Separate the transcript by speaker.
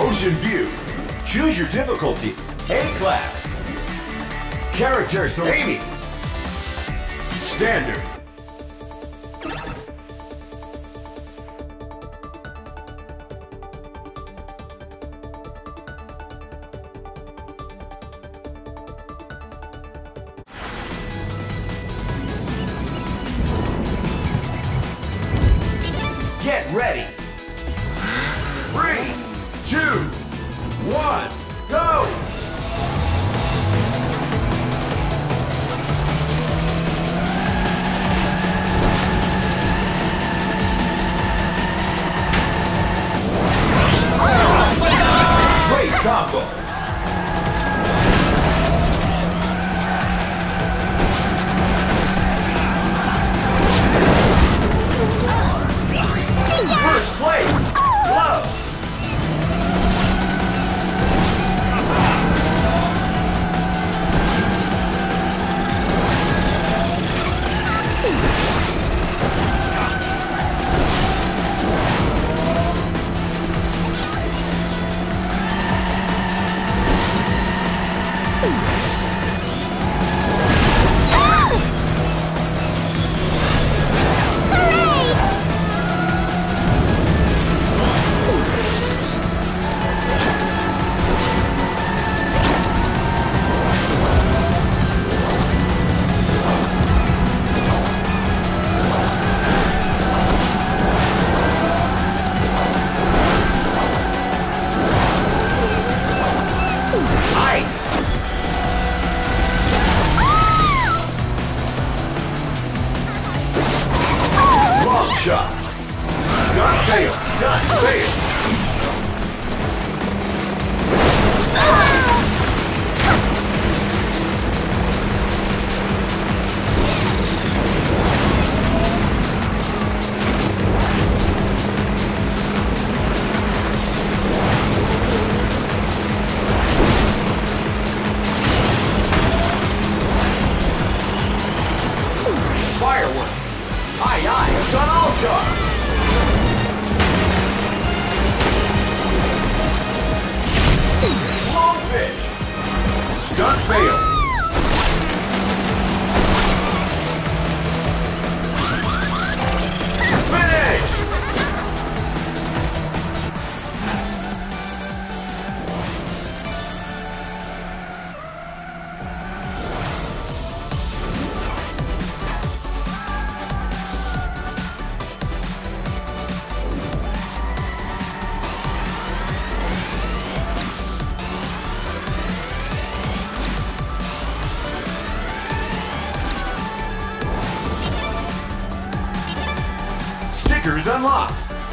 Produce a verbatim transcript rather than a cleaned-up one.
Speaker 1: Ocean View. Choose your difficulty. A-Class. Character select. Amy. Standard. Get ready. Three, two, one, go! Great combo! First place! Love! Shot. Stunt fail. Stunt fail. Firework. Aye, aye, Stunt All-Star! Long fish! Stunt fail! Finish! Stickers unlocked.